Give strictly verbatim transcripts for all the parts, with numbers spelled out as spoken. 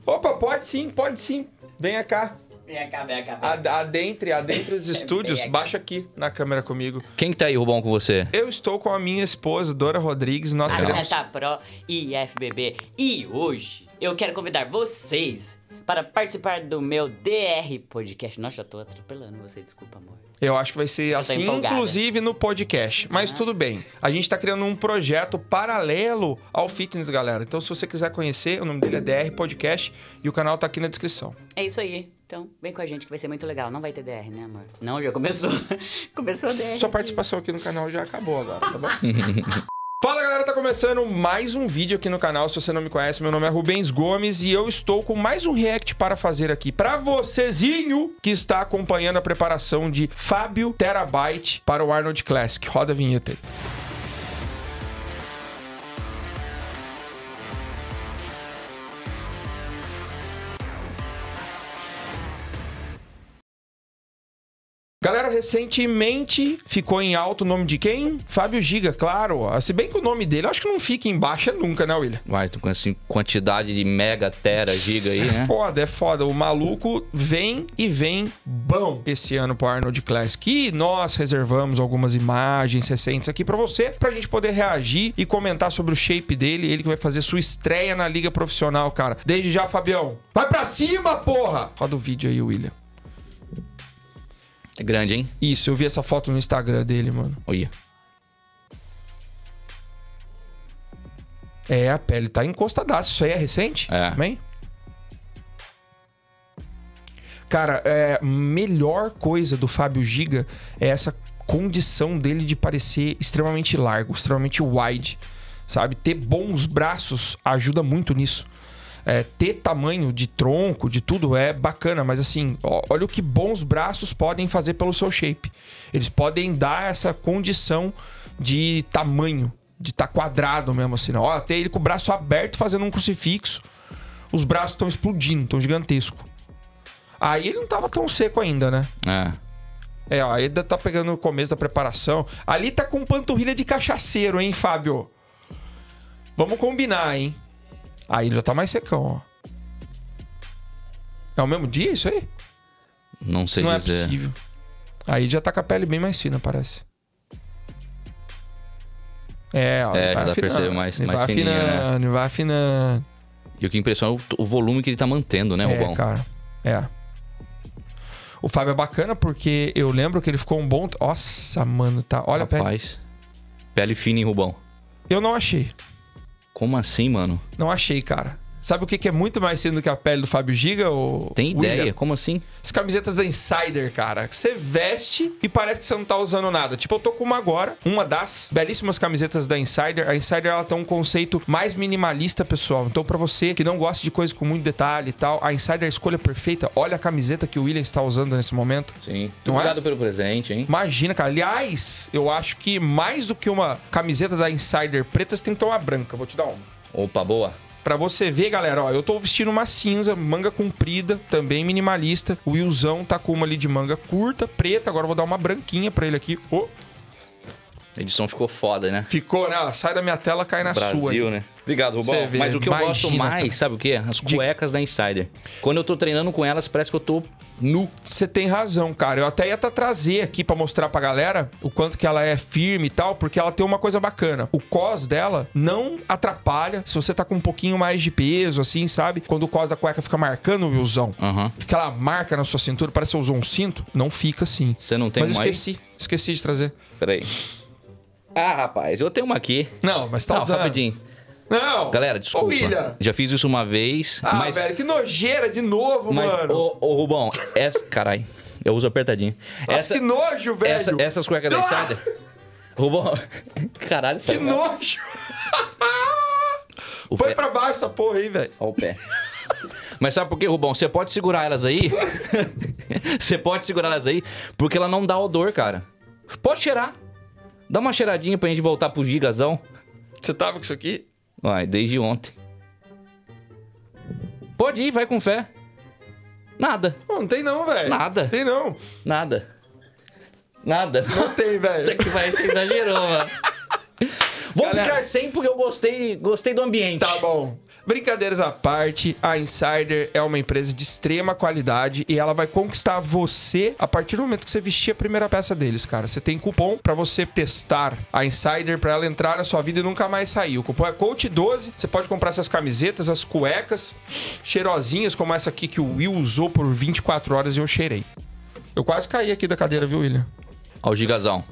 Opa, pode sim, pode sim. Venha cá. Vem cá, vem cá. Ad- Adentre, adentre os estúdios. Baixa aqui na câmera comigo. Quem que tá aí, Rubão, com você? Eu estou com a minha esposa, Dora Rodrigues. Nós queremos... Atleta Pro e F B B. E hoje eu quero convidar vocês para participar do meu D R Podcast. Nossa, eu tô atropelando você, desculpa, amor. Eu acho que vai ser Eu tô assim, empolgada. inclusive no podcast. Mas Ah. tudo bem. A gente tá criando um projeto paralelo ao fitness, galera. Então, se você quiser conhecer, o nome dele é D R Podcast e o canal tá aqui na descrição. É isso aí. Então, vem com a gente que vai ser muito legal. Não vai ter D R, né, amor? Não, já começou. Começou a D R. Sua participação aqui no canal já acabou agora, tá bom? Fala, galera, tá começando mais um vídeo aqui no canal. Se você não me conhece, meu nome é Rubens Gomes e eu estou com mais um react para fazer aqui pra vocêzinho que está acompanhando a preparação de Fábio Terabyte para o Arnold Classic. Roda a vinheta aí. Galera, recentemente ficou em alto o nome de quem? Fábio Giga, claro. Se bem que o nome dele, eu acho que não fica em baixa nunca, né, William? Vai, tu com essa quantidade de mega, tera, giga aí, É né? foda, é foda. O maluco vem e vem bom esse ano pro Arnold Classic. E nós reservamos algumas imagens recentes aqui pra você, pra gente poder reagir e comentar sobre o shape dele. Ele que vai fazer sua estreia na liga profissional, cara. Desde já, Fabião. Vai pra cima, porra! Roda o vídeo aí, William. É grande, hein? Isso, eu vi essa foto no Instagram dele, mano. Olha. É, a pele tá encostadaça. Isso aí é recente? É. Também? Cara, é, melhor coisa do Fábio Giga é essa condição dele de parecer extremamente largo, extremamente wide, sabe? Ter bons braços ajuda muito nisso. É, ter tamanho de tronco, de tudo é bacana, mas assim, ó, olha o que bons braços podem fazer pelo seu shape. Eles podem dar essa condição de tamanho, de estar tá quadrado mesmo assim. Ó, até ele com o braço aberto fazendo um crucifixo, os braços estão explodindo, estão gigantescos. Aí ele não tava tão seco ainda, né? É. É, ó, ainda tá pegando o começo da preparação. Ali tá com panturrilha de cachaceiro, hein, Fábio? Vamos combinar, hein? Aí ele já tá mais secão, ó. É o mesmo dia isso aí? Não sei Não dizer. é possível. Aí já tá com a pele bem mais fina, parece. É, ó. É, ele vai já dá pra afinando, perceber mais- ele mais vai fininho, afinando, ele vai afinando. E o que impressiona é o, o volume que ele tá mantendo, né, Rubão? É, cara. É. O Fábio é bacana porque eu lembro que ele ficou um bom... Nossa, mano, tá... Olha a pele. Rapaz. Pele fina, hein, Rubão? Eu não achei. Como assim, mano? Não achei, cara. Sabe o que que é muito mais fino do que a pele do Fábio Giga? Ou Tem ideia? Como assim? As camisetas da Insider, cara. Que você veste e parece que você não tá usando nada. Tipo, eu tô com uma agora. Uma das belíssimas camisetas da Insider. A Insider, ela tem um conceito mais minimalista, pessoal. Então, pra você que não gosta de coisa com muito detalhe e tal, a Insider é a escolha perfeita. Olha a camiseta que o William está usando nesse momento. Sim. Não é? Obrigado pelo presente, hein? Imagina, cara. Aliás, eu acho que mais do que uma camiseta da Insider preta, você tem que ter uma branca. Vou te dar uma. Opa, boa. Pra você ver, galera, ó, eu tô vestindo uma cinza, manga comprida, também minimalista. O Willzão tá com uma ali de manga curta, preta. Agora eu vou dar uma branquinha pra ele aqui. Oh, A edição ficou foda, né? ficou, né? Ela sai da minha tela, cai na Brasil, sua. aí. né? Obrigado, Rubão. Você vê, Mas o que eu imagina, gosto mais, cara. sabe o quê? As cuecas da Insider. Quando eu tô treinando com elas, parece que eu tô nu. Você tem razão, cara. Eu até ia tá trazer aqui pra mostrar pra galera o quanto que ela é firme e tal, porque ela tem uma coisa bacana. O cos dela não atrapalha se você tá com um pouquinho mais de peso, assim, sabe? Quando o cos da cueca fica marcando o Willzão. Aham. Fica aquela marca na sua cintura, parece que você usou um cinto. Não fica assim. Você não tem Mas eu mais? esqueci. Esqueci de trazer. Peraí. Ah, rapaz, eu tenho uma aqui. Não, mas tá Não, usando. rapidinho. Não. Galera, desculpa. Ô, William. Já fiz isso uma vez, Ah, mas... velho, que nojeira de novo, Mas, mano. ô, ô, Rubão, essa... Carai, eu uso apertadinho. Nossa, essa, que nojo, velho. essa- essas cuecas da Ah! Insider... Rubão... Caralho, Que tá- nojo. O Põe pé... pra baixo essa porra aí, velho. Ó o pé. Mas sabe por quê, Rubão? Você pode segurar elas aí. Você pode segurar elas aí, porque ela não dá odor, cara. Pode cheirar. Dá uma cheiradinha pra gente voltar pro gigazão. Você tava com isso aqui? Vai, desde ontem. Pode ir, vai com fé. Nada, Pô, não tem não, velho. Nada. Tem não. nada. Nada. Não tem, Isso velho. aqui vai, você exagerou, mano. Vou Galera. ficar sem porque eu gostei, gostei do ambiente. Tá bom. Brincadeiras à parte, a Insider é uma empresa de extrema qualidade e ela vai conquistar você a partir do momento que você vestir a primeira peça deles, cara. Você tem cupom pra você testar a Insider, pra ela entrar na sua vida e nunca mais sair. O cupom é coach doze. Você pode comprar essas camisetas, as cuecas cheirosinhas como essa aqui que o Will usou por vinte e quatro horas e eu cheirei. Eu quase caí aqui da cadeira, viu, William? Ó o gigazão.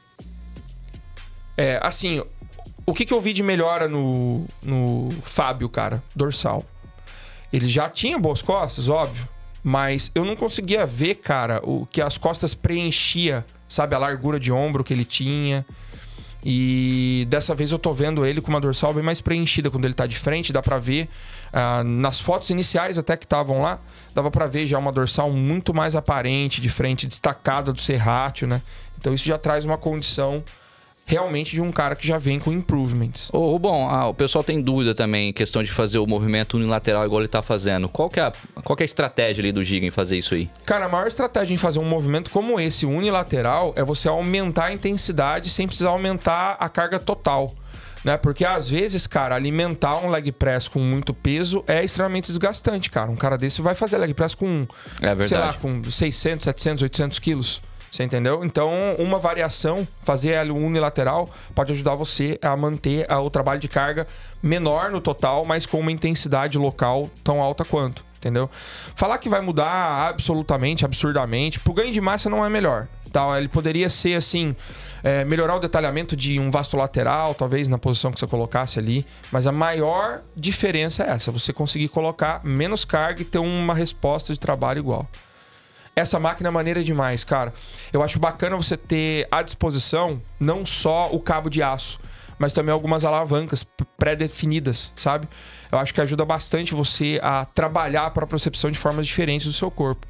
É, assim, o que, que eu vi de melhora no, no Fábio, cara? Dorsal. Ele já tinha boas costas, óbvio, mas eu não conseguia ver, cara, o que as costas preenchia, sabe? A largura de ombro que ele tinha. E dessa vez eu tô vendo ele com uma dorsal bem mais preenchida quando ele tá de frente, dá pra ver. Ah, nas fotos iniciais até que estavam lá, dava pra ver já uma dorsal muito mais aparente de frente, destacada do serrátil, né? Então isso já traz uma condição realmente de um cara que já vem com improvements. Ô, bom, ah, o pessoal tem dúvida também em questão de fazer o movimento unilateral igual ele tá fazendo. Qual que é a, qual que é a estratégia ali do Giga em fazer isso aí? Cara, a maior estratégia em fazer um movimento como esse, unilateral, é você aumentar a intensidade sem precisar aumentar a carga total, né? Porque às vezes, cara, alimentar um leg press com muito peso é extremamente desgastante, cara. Um cara desse vai fazer leg press com, É verdade. sei lá, com seiscentos, setecentos, oitocentos quilos. Você entendeu? Então, uma variação, fazer ela unilateral, pode ajudar você a manter o trabalho de carga menor no total, mas com uma intensidade local tão alta quanto, entendeu? Falar que vai mudar absolutamente, absurdamente, pro ganho de massa não é melhor, tá? Ele poderia ser, assim, é, melhorar o detalhamento de um vasto lateral, talvez na posição que você colocasse ali, mas a maior diferença é essa, você conseguir colocar menos carga e ter uma resposta de trabalho igual. Essa máquina é maneira demais, cara. Eu acho bacana você ter à disposição não só o cabo de aço, mas também algumas alavancas pré-definidas, sabe? Eu acho que ajuda bastante você a trabalhar a propriocepção de formas diferentes do seu corpo.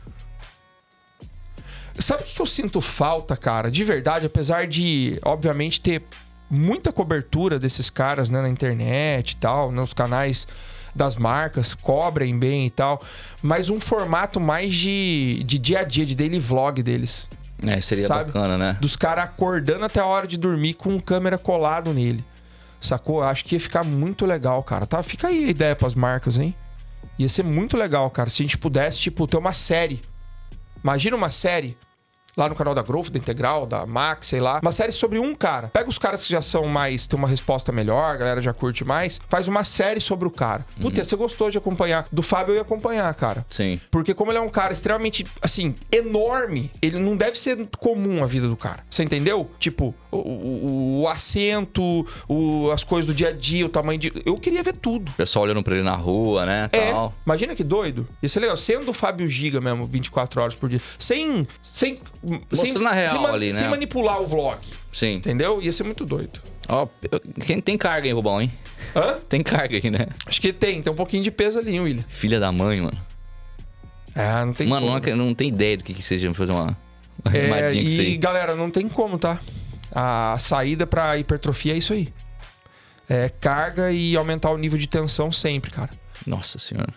Sabe o que eu sinto falta, cara? De verdade, apesar de, obviamente, ter muita cobertura desses caras, né, na internet e tal, nos canais das marcas, cobrem bem e tal, mas um formato mais de, de dia a dia, de daily vlog deles. É, seria sabe? Bacana, né? Dos caras acordando até a hora de dormir com câmera colado nele. Sacou? Acho que ia ficar muito legal, cara. Tá? Fica aí a ideia pras marcas, hein? Ia ser muito legal, cara, se a gente pudesse, tipo, ter uma série. Imagina uma série lá no canal da Growth, da Integral, da Max, sei lá. Uma série sobre um cara. Pega os caras que já são mais... Tem uma resposta melhor, a galera já curte mais. Faz uma série sobre o cara. Puta, uhum. Você gostou de acompanhar. Do Fábio eu ia acompanhar, cara. Sim. Porque como ele é um cara extremamente, assim, enorme, ele não deve ser comum a vida do cara. Você entendeu? Tipo, o, o, o assento, o, as coisas do dia a dia, o tamanho de... Eu queria ver tudo. O pessoal olhando pra ele na rua, né? É. Tal. Imagina que doido. Ia ser legal. Sendo o Fábio Giga mesmo, vinte e quatro horas por dia. Sem... sem Sem, na real sem, ali, né? Sem manipular o vlog. Sim. Entendeu? Ia ser muito doido. Ó, quem tem carga aí, Rubão, hein? Hã? Tem carga aí, né? Acho que tem. Tem um pouquinho de peso ali, hein, William? Filha da mãe, mano. Ah, não tem mano, como. Mano, não, não tem ideia do que, que seja fazer uma, uma é, rimadinha com isso aí. E, galera, não tem como, tá? A saída pra hipertrofia é isso aí. É carga e aumentar o nível de tensão sempre, cara. Nossa senhora.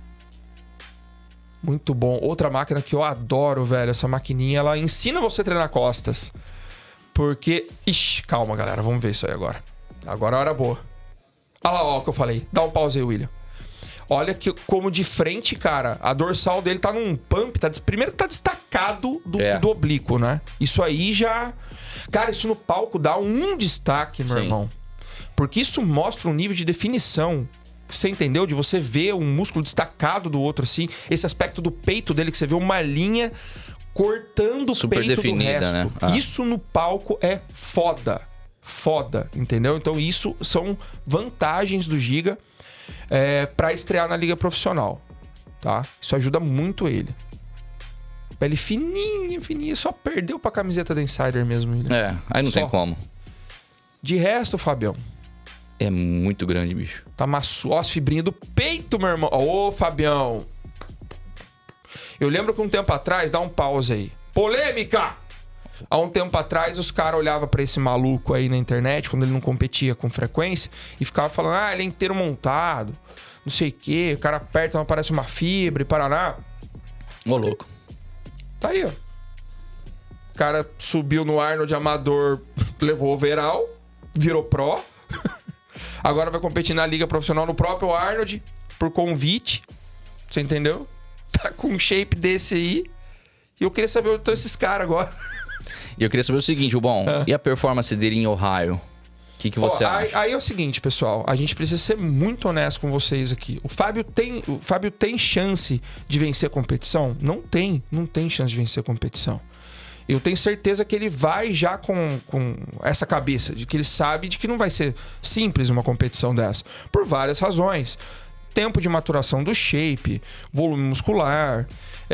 Muito bom. Outra máquina que eu adoro, velho. Essa maquininha, ela ensina você a treinar costas. Porque... Ixi, calma, galera. Vamos ver isso aí agora. Agora é a hora boa. Olha lá, ó, o que eu falei. Dá um pause aí, William. Olha que, como de frente, cara, a dorsal dele tá num pump. Tá, primeiro tá destacado do, é. do oblíquo, né? Isso aí já... Cara, isso no palco dá um destaque, meu Sim. irmão. Porque isso mostra um nível de definição... Você entendeu? De você ver um músculo destacado do outro, assim. Esse aspecto do peito dele, que você vê uma linha cortando super o peito definida, do resto. Né? Ah. Isso no palco é foda. Foda, entendeu? Então isso são vantagens do Giga é, para estrear na liga profissional, tá? Isso ajuda muito ele. Pele fininha, fininha. Só perdeu pra camiseta da Insider mesmo. Ele. É, aí não Só. tem como. De resto, Fabião... É muito grande, bicho. Tá maço. Ó, as fibrinhas do peito, meu irmão. Ô, Fabião. Eu lembro que um tempo atrás, dá um pause aí. Polêmica! Há um tempo atrás, os caras olhavam pra esse maluco aí na internet, quando ele não competia com frequência, e ficava falando, ah, ele é inteiro montado, não sei o quê, o cara aperta, não aparece uma fibra e paraná. Ô, louco. Tá aí, ó. O cara subiu no Arnold Amador, levou o overall, virou pro. Agora vai competir na liga profissional no próprio Arnold, por convite. Você entendeu? Tá com um shape desse aí. E eu queria saber onde estão esses caras agora. E eu queria saber o seguinte, bom, Ah. e a performance dele em Ohio? O que, que você Ó, acha? aí, aí é o seguinte, pessoal. A gente precisa ser muito honesto com vocês aqui. O Fábio tem, o Fábio tem chance de vencer a competição? Não tem. Não tem chance de vencer a competição. Eu tenho certeza que ele vai já com, com essa cabeça, de que ele sabe de que não vai ser simples uma competição dessa. Por várias razões. Tempo de maturação do shape, volume muscular,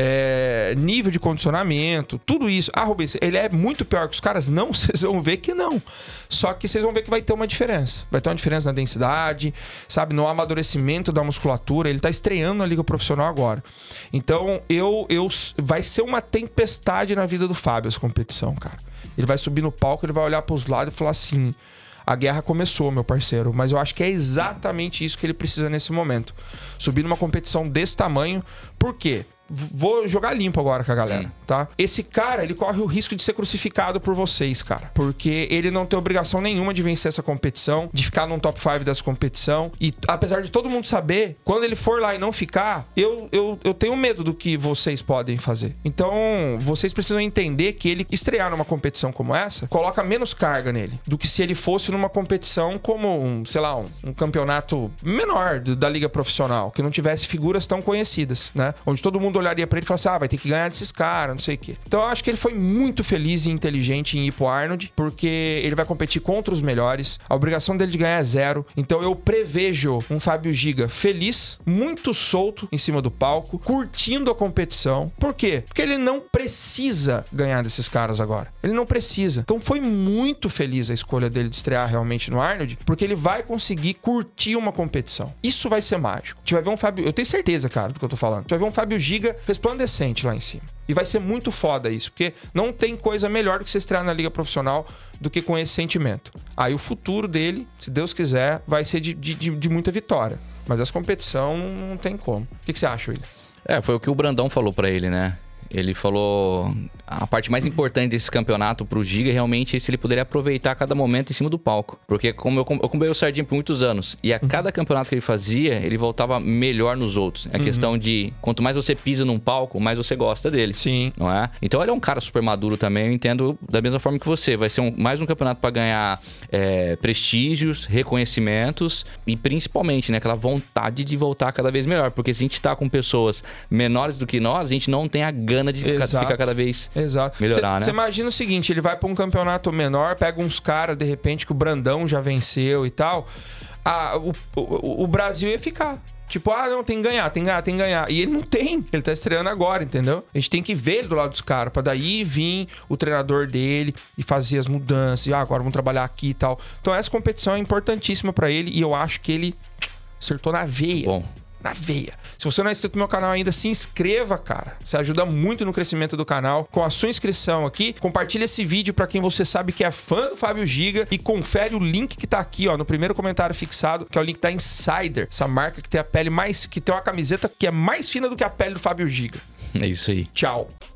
é, nível de condicionamento, tudo isso. Ah, Rubens, ele é muito pior que os caras? Não, vocês vão ver que não. Só que vocês vão ver que vai ter uma diferença. Vai ter uma diferença na densidade, sabe, no amadurecimento da musculatura. Ele tá estreando na liga profissional agora. Então, eu, eu, vai ser uma tempestade na vida do Fábio essa competição, cara. Ele vai subir no palco, ele vai olhar pros lados e falar assim... A guerra começou, meu parceiro, mas eu acho que é exatamente isso que ele precisa nesse momento. Subir numa competição desse tamanho, por quê? Vou jogar limpo agora com a galera, tá? Esse cara, ele corre o risco de ser crucificado por vocês, cara. Porque ele não tem obrigação nenhuma de vencer essa competição, de ficar num top cinco dessa competição. E apesar de todo mundo saber, quando ele for lá e não ficar, eu, eu, eu tenho medo do que vocês podem fazer. Então, vocês precisam entender que ele estrear numa competição como essa, coloca menos carga nele do que se ele fosse numa competição como, um, sei lá, um, um campeonato menor do, da liga profissional, que não tivesse figuras tão conhecidas, né? Onde todo mundo olharia pra ele e falasse, ah, vai ter que ganhar desses caras, não sei o quê. Então eu acho que ele foi muito feliz e inteligente em ir pro Arnold, porque ele vai competir contra os melhores. A obrigação dele de ganhar é zero. Então eu prevejo um Fábio Giga feliz, muito solto em cima do palco, curtindo a competição. Por quê? Porque ele não precisa ganhar desses caras agora. Ele não precisa. Então foi muito feliz a escolha dele de estrear realmente no Arnold, porque ele vai conseguir curtir uma competição. Isso vai ser mágico. A gente vai ver um Fábio... Eu tenho certeza, cara, do que eu tô falando. A gente vai ver um Fábio Giga resplandecente lá em cima. E vai ser muito foda isso, porque não tem coisa melhor do que você estrear na liga profissional do que com esse sentimento. Aí o futuro dele, se Deus quiser, vai ser de, de, de muita vitória. Mas essa competição não tem como. O que, que você acha, William? É, foi o que o Brandão falou pra ele, né? Ele falou... A parte mais importante desse campeonato pro Giga realmente é se ele poderia aproveitar cada momento em cima do palco. Porque como eu, eu acompanhei o Sardinha por muitos anos, e a cada campeonato que ele fazia, ele voltava melhor nos outros. É a uhum. questão de, quanto mais você pisa num palco, mais você gosta dele. Sim. Não é? Então ele é um cara super maduro também, eu entendo da mesma forma que você. Vai ser um, mais um campeonato para ganhar é, prestígios, reconhecimentos e principalmente, né, aquela vontade de voltar cada vez melhor. Porque se a gente tá com pessoas menores do que nós, a gente não tem a gana de ficar, ficar cada vez... Exato. Melhorar, cê, né? Você imagina o seguinte, ele vai pra um campeonato menor, pega uns caras, de repente, que o Brandão já venceu e tal. Ah, o, o, o Brasil ia ficar. Tipo, ah, não, tem que ganhar, tem que ganhar, tem que ganhar. E ele não tem, ele tá estreando agora, entendeu? A gente tem que ver ele do lado dos caras, pra daí vir o treinador dele e fazer as mudanças. E ah, agora vamos trabalhar aqui e tal. Então essa competição é importantíssima pra ele e eu acho que ele acertou na veia. Bom. Na veia. Se você não é inscrito no meu canal ainda, se inscreva, cara. Você ajuda muito no crescimento do canal. Com a sua inscrição aqui, compartilha esse vídeo pra quem você sabe que é fã do Fábio Giga e confere o link que tá aqui, ó, no primeiro comentário fixado, que é o link da Insider, essa marca que tem a pele mais... que tem uma camiseta que é mais fina do que a pele do Fábio Giga. É isso aí. Tchau.